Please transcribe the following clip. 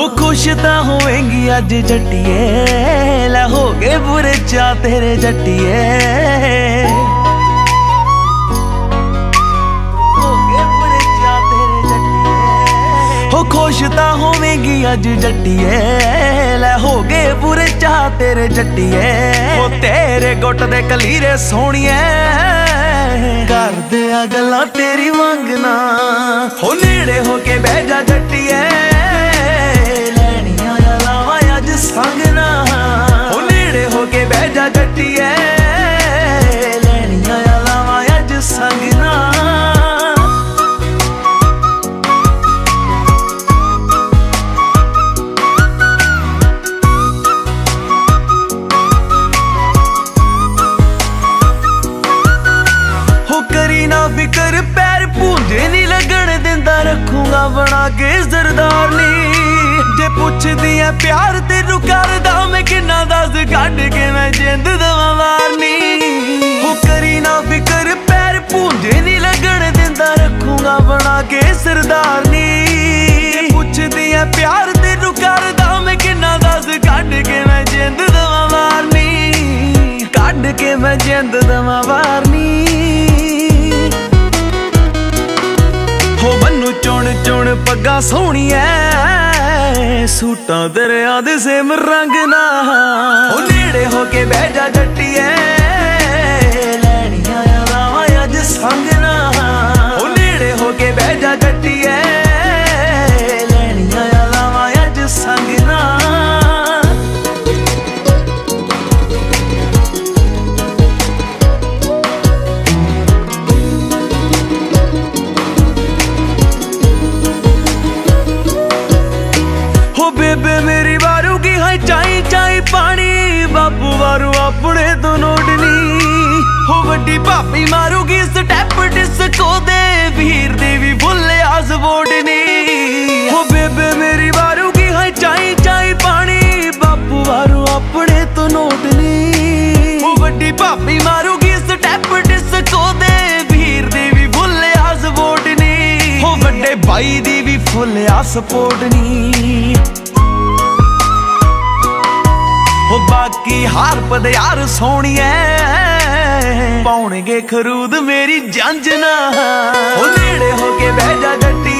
खुश तां होवेंगी अज जट्टिए, लै हो गए बुरे चा तेरे जट्टिए। हो गए बुरे चा तेरे जट्टिए। हो खुश तां होवेंगी अज जट्टिए, लै हो गए बुरे चा तेरे जट्टिए। हो तेरे गुट दे कलीरे सोहणिए, करदे आ गल्लां तेरी मंगना। हो नेड़े हो के बह जा जट्टिए, संगना। हो नेड़े हो के बह जा जट्टिए, लैनियां लावां अज संगना। हो करी ना फिकर पैर पूंजे नी लगन दिंदा, रखूंगा बना के सरदारनी। जे पुछदी है प्यार तेनू करदा मैं किन्ना दस, कढ के मैं जिंद दवां वारनी। हो करी ना फिकर पैर पूंजे नी लगन दिंदा, रखूंगा बना के सरदारनी। जे पुछदी है प्यार तेनू करदा मैं किन्ना दस, कढ के मैं जिंद दवां वारनी। कढ के मैं जिंद दवां वारनी। हो मन्नू चुन चुन पग्गा सोहणिया, सूटां दरिया दे सेम रंग ना। हो नेड़े हो के बह जा जट्टिए, लैनियां लावां अज संगना। हो नेड़े हो के बह जा जट्टिए, लैनियां लावां अज संगना। बेबे मेरी वारूगी है चाई चाई पानी, बापू वारू अपने तो नोडनी। हो वड्डी भाभी मारूगी स्टैप डिस्को दे, वीर दी भी फुल आस बोडनी। हो बेबे मेरी वारूगी है चाई चाई पानी, बापू वारू अपने तो नोडनी। हो वड्डी भाभी मारूगी स्टैप डिस्को दे, वीर दी भी फुल आस बोडनी। हो वड्डे भाई दी भी फुल आस बोडनी। हो बाकी हार पदयार सोहणिए, पाउणगे खरूद मेरी जंजना। हो नेड़े हो के बह जा जट्टी,